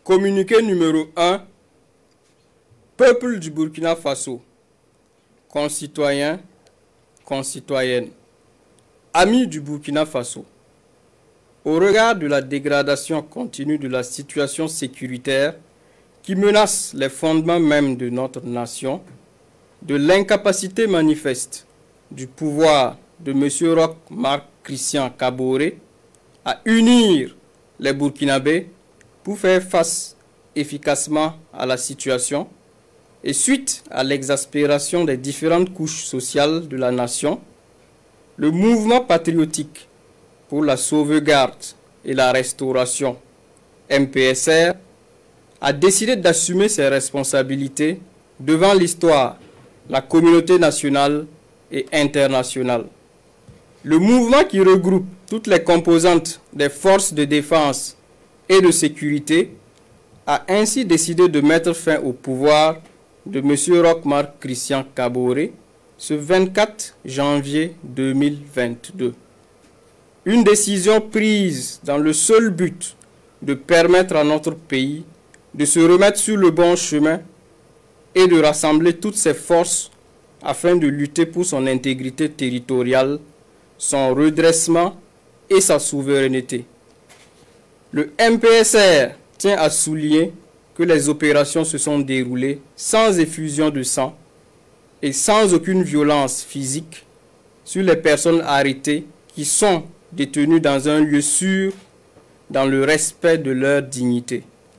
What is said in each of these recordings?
Communiqué numéro 1. Peuple du Burkina Faso, concitoyens, concitoyennes, amis du Burkina Faso. Au regard de la dégradation continue de la situation sécuritaire qui menace les fondements même de notre nation, de l'incapacité manifeste du pouvoir de M. Roch Marc Christian Kaboré à unir les Burkinabés pour faire face efficacement à la situation, et suite à l'exaspération des différentes couches sociales de la nation, le mouvement patriotique pour la sauvegarde et la restauration, MPSR, a décidé d'assumer ses responsabilités devant l'histoire, la communauté nationale et internationale. Le mouvement qui regroupe toutes les composantes des forces de défense et de sécurité a ainsi décidé de mettre fin au pouvoir de M. Roch Marc Christian Kaboré ce 24 janvier 2022. Une décision prise dans le seul but de permettre à notre pays de se remettre sur le bon chemin et de rassembler toutes ses forces afin de lutter pour son intégrité territoriale, son redressement et sa souveraineté. Le MPSR tient à souligner que les opérations se sont déroulées sans effusion de sang et sans aucune violence physique sur les personnes arrêtées qui sont détenues dans un lieu sûr, dans le respect de leur dignité.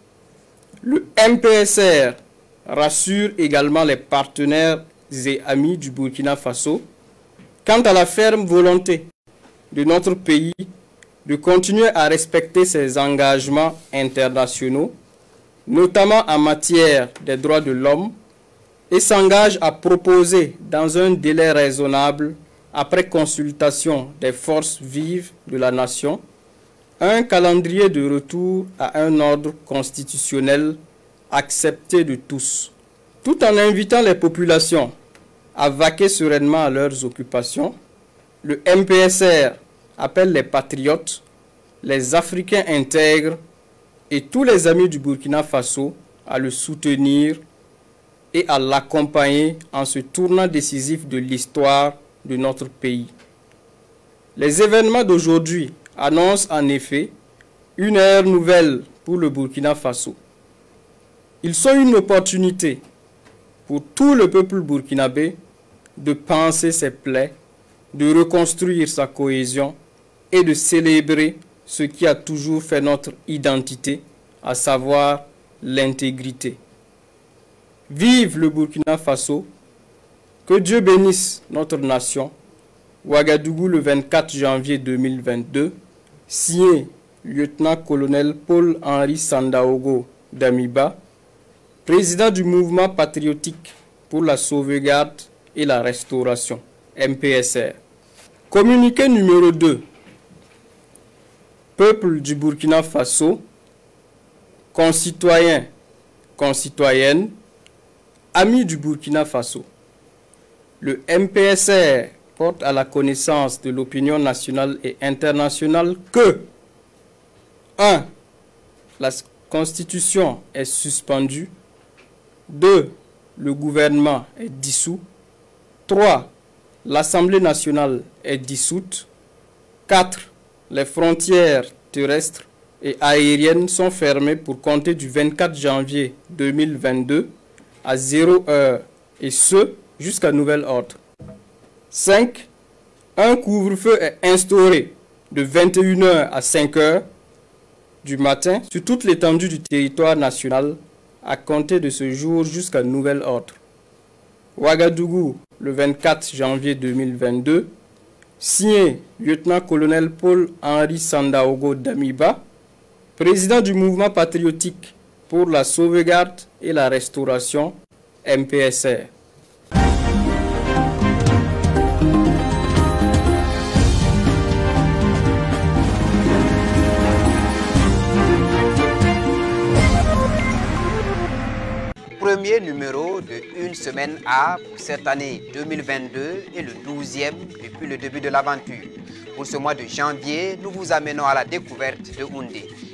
Le MPSR rassure également les partenaires et amis du Burkina Faso quant à la ferme volonté de notre pays de continuer à respecter ses engagements internationaux, notamment en matière des droits de l'homme, et s'engage à proposer dans un délai raisonnable, après consultation des forces vives de la nation, un calendrier de retour à un ordre constitutionnel accepté de tous, tout en invitant les populations à vaquer sereinement à leurs occupations. Le MPSR appelle les patriotes, les Africains intègres et tous les amis du Burkina Faso à le soutenir et à l'accompagner en ce tournant décisif de l'histoire de notre pays. Les événements d'aujourd'hui annoncent en effet une ère nouvelle pour le Burkina Faso. Ils sont une opportunité pour tout le peuple burkinabé de panser ses plaies, de reconstruire sa cohésion et de célébrer ce qui a toujours fait notre identité, à savoir l'intégrité. Vive le Burkina Faso, que Dieu bénisse notre nation. Ouagadougou le 24 janvier 2022, signé lieutenant-colonel Paul-Henri Sandaogo Damiba, président du mouvement patriotique pour la sauvegarde et la restauration, MPSR. Communiqué numéro 2. Peuple du Burkina Faso, concitoyens, concitoyennes, amis du Burkina Faso. Le MPSR porte à la connaissance de l'opinion nationale et internationale que 1. La Constitution est suspendue. 2. Le gouvernement est dissous. 3. L'Assemblée nationale est dissoute. 4. Les frontières terrestres et aériennes sont fermées pour compter du 24 janvier 2022 à 0 heure, et ce, jusqu'à nouvel ordre. 5. Un couvre-feu est instauré de 21 h à 5 h du matin sur toute l'étendue du territoire national à compter de ce jour jusqu'à nouvel ordre. Ouagadougou, le 24 janvier 2022, signé lieutenant-colonel Paul-Henri Sandaogo Damiba, président du mouvement patriotique pour la sauvegarde et la restauration, MPSR. Premier numéro de Une Semaine A pour cette année 2022 et le 12e depuis le début de l'aventure. Pour ce mois de janvier, nous vous amenons à la découverte de Houndé.